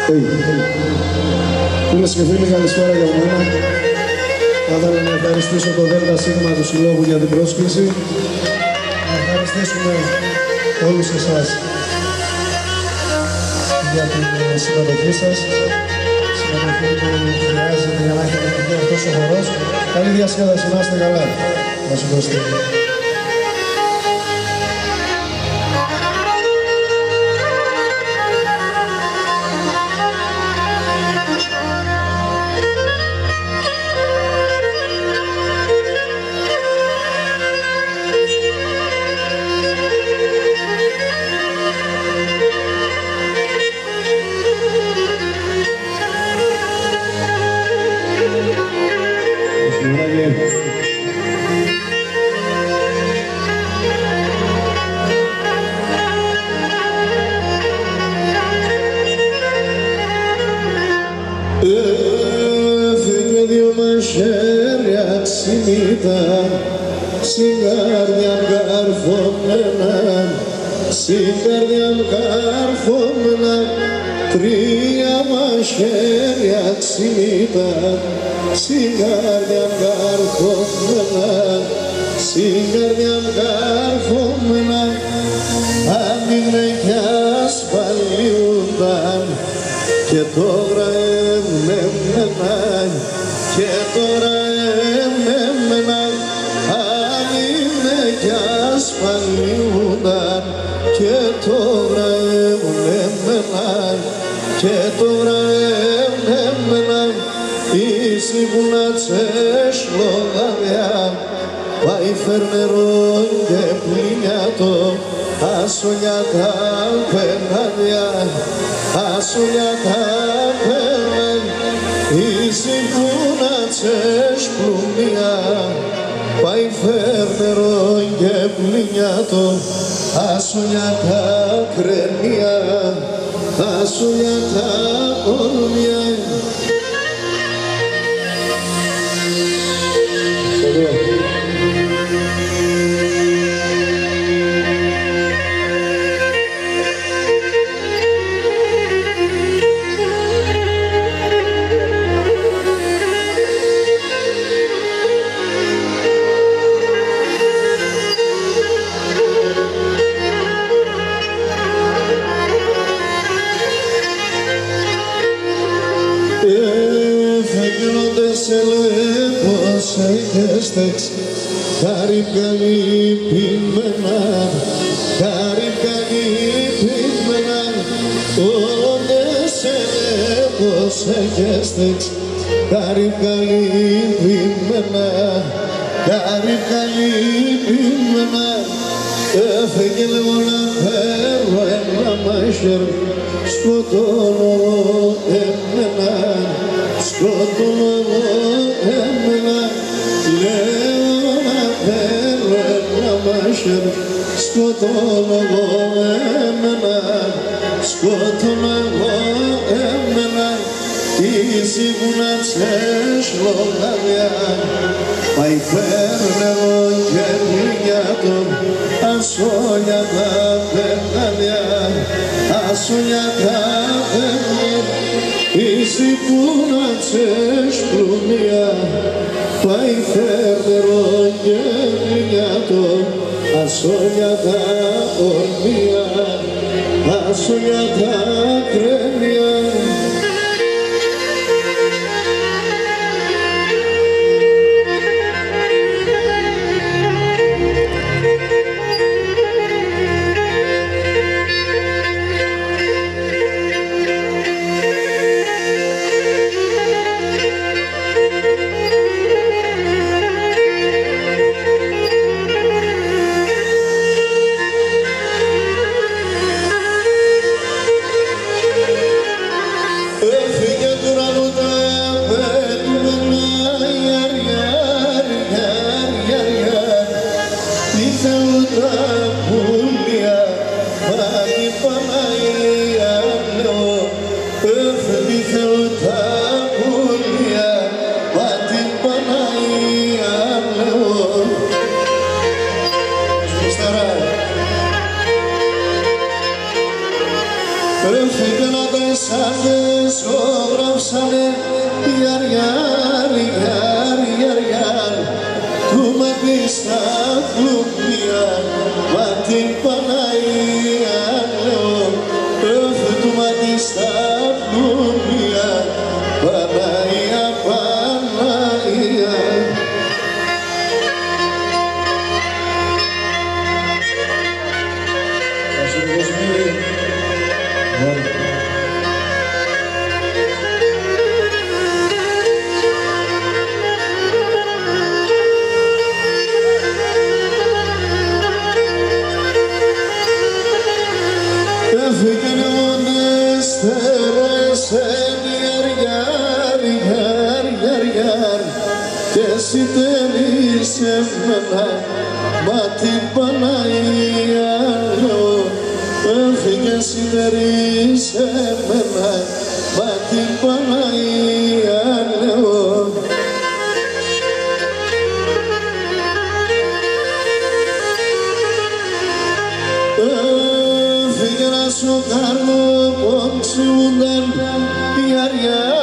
Φίλες και φίλοι, καλησπέρα για μένα. Θα ήθελα να ευχαριστήσω το ΔΣ του Συλλόγου για την πρόσκληση. Να ευχαριστήσουμε όλους εσάς για την συμμετοχή σας. Συμμετοχή που χρειάζεται για να έχετε αυτός ο χορός. Καλή διασκέδαση, να είστε καλά. Να σου δώσετε. Έφυγε δυο μαχαίρια ξυνήτα, συγκάρδιαν καρφωμένα, συγκάρδιαν καρφωμένα, τρία μαχαίρια ξυνήτα, συγκάρδιαν καρφωμένα, συγκάρδιαν καρφωμένα, αν είναι κι ασφαλιούνταν και τώρα εμένα, και τώρα εμένα, αν είναι κι ασφαλιούνταν και τώρα εμένα, και τώρα εμένα, ίσοι που να τσέσλογαδιά, πάει φερνερό και πλυνιάτο, ασολιά τα πενάδια, ασολιά τα πενάδια, ίσοι που να τσέσπλουμιά, πάει φερνερό και πλυνιάτο, ασολιά τα κρεμία, ασολιά τα ορμιά. Καρύβκα λυπημένα, καρύβκα λυπημένα, όντες ελεύθερος έχεστεξ. Καρύβκα λυπημένα, καρύβκα λυπημένα, έφεγε λίγο να φέρω ένα μάχερ, σκοτώνω εμένα, σκοτώνω εμένα, λέω να φέρω ένα μάχερ, σκοτώνω εμένα, σκοτώνω εμένα, ίσοι που να τσέσλογαδιά, πάει φέρνω και πλυνιάτο, ασόλια τα πενάδια, ασόλια τα πενάδια, ίσοι που να τσέσπλουμιά, πάει φέρνω και πλυνιάτο, ασόλια τα ορμία, ασόλια τα κρέμια. Έφυγαν τέσσερις, ζωγράψανε γιαρ, γιαρ, γιαρ, γιαρ, γιαρ. Του μάτι στα κλουμπιά, μα την Παναγία λέω. Του μάτι στα κλουμπιά, Παναγία, Παναγία. Έφυγαν όνες θέρεσεν γιαρ, γιαρ, γιαρ, γιαρ, γιαρ. Και εσύ τέλεισε εμένα, μα την Παναγία λέω. Έφυγε σιδερίσε εμένα, μα την Παναγία λέω. Έφυγε να σου κάνω πόξιουνταν, γιαρ, γιαρ,